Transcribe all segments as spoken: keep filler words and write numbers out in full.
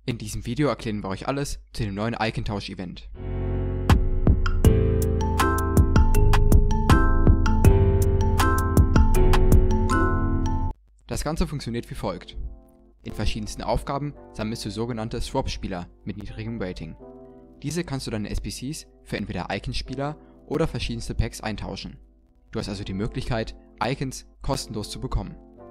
In diesem Video erklären wir euch alles zu dem neuen Icon-Tausch-Event. Das Ganze funktioniert wie folgt. In verschiedensten Aufgaben sammelst du sogenannte Swap-Spieler mit niedrigem Rating. Diese kannst du deine S B Cs für entweder Icon-Spieler oder verschiedenste Packs eintauschen. Du hast also die Möglichkeit, Icons kostenlos zu bekommen.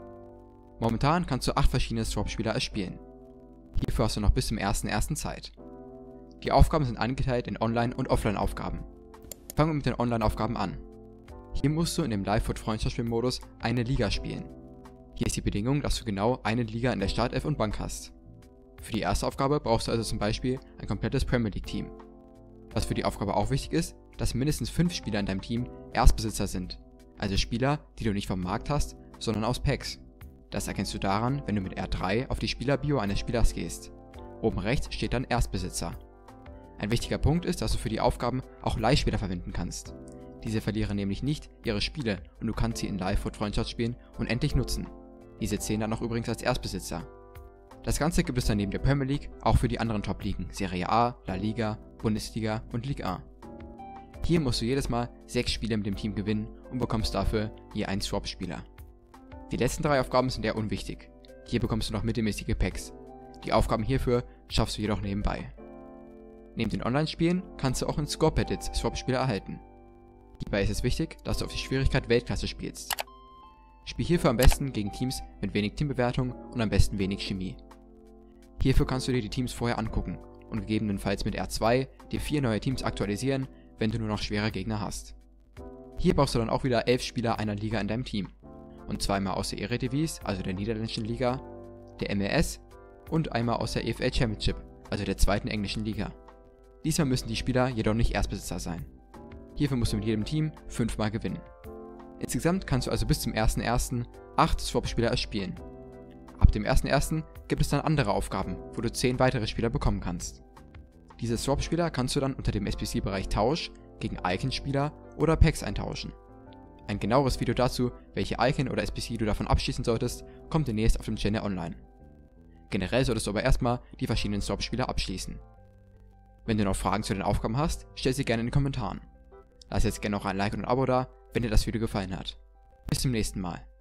Momentan kannst du acht verschiedene Swap-Spieler erspielen. Hierfür hast du noch bis zum ersten ersten Zeit. Die Aufgaben sind eingeteilt in Online- und Offline-Aufgaben. Fangen wir mit den Online-Aufgaben an. Hier musst du in dem Live-Foot-Freundschaftsspiel-Modus eine Liga spielen. Hier ist die Bedingung, dass du genau eine Liga in der Startelf und Bank hast. Für die erste Aufgabe brauchst du also zum Beispiel ein komplettes Premier League-Team. Was für die Aufgabe auch wichtig ist, dass mindestens fünf Spieler in deinem Team Erstbesitzer sind, also Spieler, die du nicht vom Markt hast, sondern aus Packs. Das erkennst du daran, wenn du mit R drei auf die Spielerbio eines Spielers gehst. Oben rechts steht dann Erstbesitzer. Ein wichtiger Punkt ist, dass du für die Aufgaben auch Leihspieler verwenden kannst. Diese verlieren nämlich nicht ihre Spiele und du kannst sie in Live-Foot-Freundschaftsspielen unendlich nutzen. Diese zählen dann auch übrigens als Erstbesitzer. Das Ganze gibt es dann neben der Premier League auch für die anderen Top-Ligen, Serie A, La Liga, Bundesliga und Liga eins. Hier musst du jedes Mal sechs Spiele mit dem Team gewinnen und bekommst dafür je einen Swap-Spieler. Die letzten drei Aufgaben sind eher unwichtig. Hier bekommst du noch mittelmäßige Packs. Die Aufgaben hierfür schaffst du jedoch nebenbei. Neben den Online-Spielen kannst du auch in Score-Paddits Swap-Spieler erhalten. Hierbei ist es wichtig, dass du auf die Schwierigkeit Weltklasse spielst. Spiel hierfür am besten gegen Teams mit wenig Teambewertung und am besten wenig Chemie. Hierfür kannst du dir die Teams vorher angucken und gegebenenfalls mit R zwei dir vier neue Teams aktualisieren, wenn du nur noch schwere Gegner hast. Hier brauchst du dann auch wieder elf Spieler einer Liga in deinem Team. Und zweimal aus der Eredivisie, also der niederländischen Liga, der M L S und einmal aus der E F L Championship, also der zweiten englischen Liga. Diesmal müssen die Spieler jedoch nicht Erstbesitzer sein. Hierfür musst du mit jedem Team fünfmal gewinnen. Insgesamt kannst du also bis zum ersten ersten acht Swap-Spieler erspielen. Ab dem ersten ersten gibt es dann andere Aufgaben, wo du zehn weitere Spieler bekommen kannst. Diese Swap-Spieler kannst du dann unter dem S B C-Bereich Tausch gegen Icon-Spieler oder Packs eintauschen. Ein genaueres Video dazu, welche Icon oder S B C du davon abschließen solltest, kommt demnächst auf dem Channel online. Generell solltest du aber erstmal die verschiedenen Swap-Spieler abschließen. Wenn du noch Fragen zu den Aufgaben hast, stell sie gerne in den Kommentaren. Lass jetzt gerne noch ein Like und ein Abo da, wenn dir das Video gefallen hat. Bis zum nächsten Mal.